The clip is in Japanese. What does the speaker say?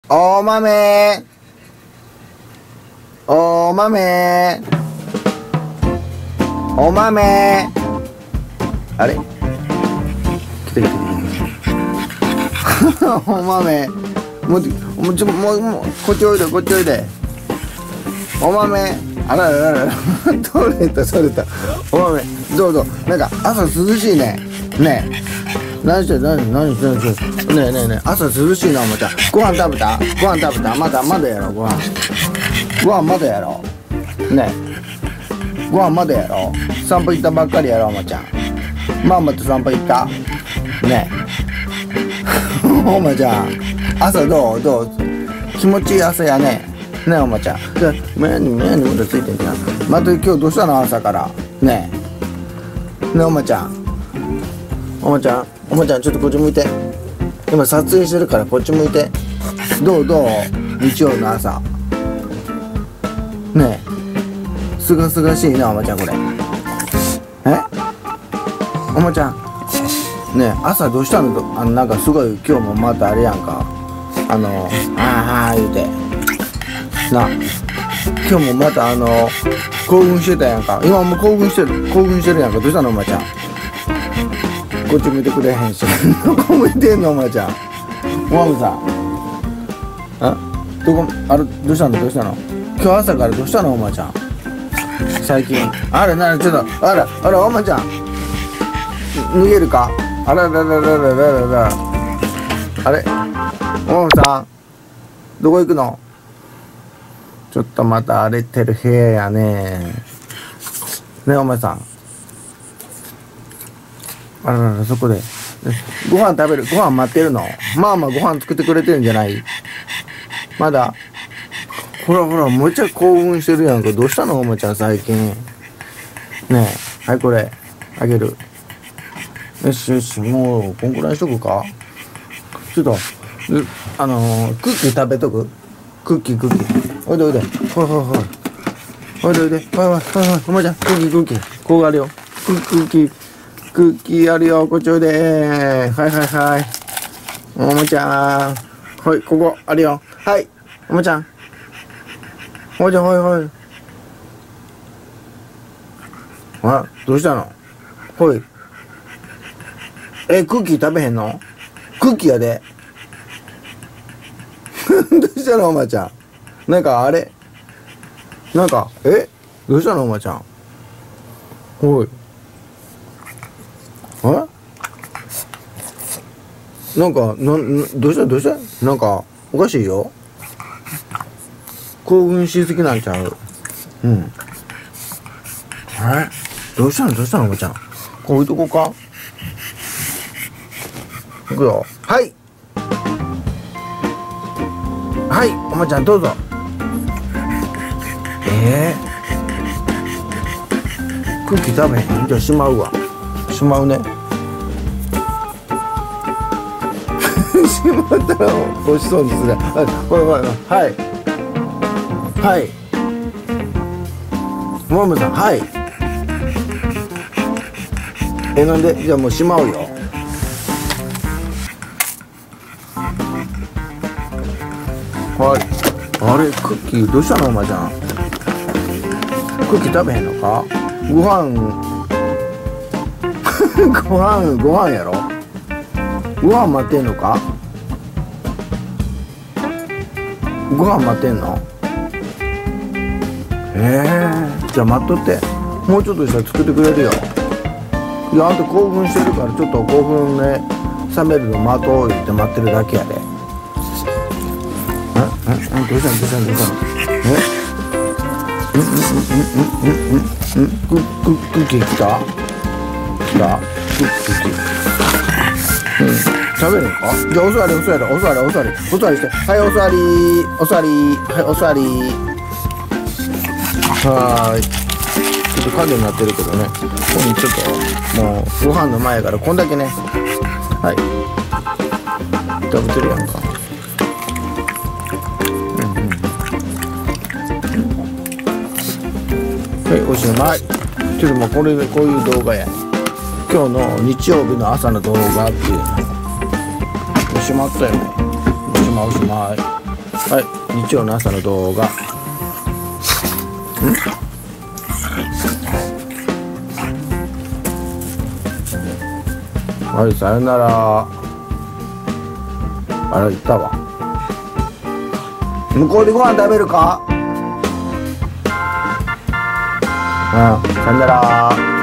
お豆お豆お豆あれ来て来てお豆もうこっちおいでこっちおいでお豆あらららら取れた取れたお豆どうぞなんか朝涼しいねねえ何して何してねえねえねえ朝涼しいなおもちゃんご飯食べたまだやろご飯まだやろねえご飯まだやろ散歩行ったばっかりやろおもちゃんママと散歩行ったねえおもちゃん朝どう気持ちいい朝やねねえおもちゃん目にまだついてんじゃんまた今日どうしたの朝からねえねえおもちゃんちょっとこっち向いて今撮影してるからこっち向いてどう日曜の朝ねえすがすがしいなおもちゃんこれおもちゃんねえ朝どうしたのなんかすごい今日もまたあれやんか言うてな今日もまた興奮してたやんか今も興奮してるやんかどうしたのおもちゃんこっち見てくれへんしどこ向いてんのお前ちゃんおまみさんどうしたの今日朝からどうしたのお前ちゃん最近ちょっとあらお前ちゃん逃げるかあれおまみさんどこ行くのちょっとまた荒れてる部屋やねえお前さんあらそこでご飯食べるご飯待ってるのまあご飯作ってくれてるんじゃないまだほらもうちょい興奮してるやんかどうしたのおもちゃん最近ねえはいこれあげるよしもうこんくらいしとくかちょっとクッキー食べとくクッキーおいでほいおいでおもちゃんクッキーこうあるよクッキーあるよこっちおいではいおもちゃんはいここあるよはいおもちゃんはいどうしたのほいクッキー食べへんのクッキーやでどうしたのおまちゃんなんかあれどうしたのおまちゃんほいなんかどうしたなんかおかしいよ興奮しすぎなんちゃうどうしたのおばちゃんこう置いとこうかいくよはいおばちゃんどうぞクッキー食べへんじゃあしまうねしまったら美味しそうにするはいももさんなんでじゃあもうしまうよあれクッキーどうしたのおまちゃんクッキー食べへんのかご飯やろご飯待ってんのかご飯待ってんのじゃあ待っとってもうちょっとしたら作ってくれるよいやあんた興奮してるからちょっと興奮ね冷めるの待とう言って待ってるだけやでどうしたのクッキー来たクッキー食べるのかじゃあお座りしてはいお座りちょっと影になってるけどねここにちょっともうご飯の前やからこんだけね食べてるやんかおしまいちょっともうこういう動画や今日の日曜日の朝の動画っていうのおしまったよおしまいはい、日曜の朝の動画。はい、さよなら。あれ、行ったわ。向こうでご飯食べるか？さよなら。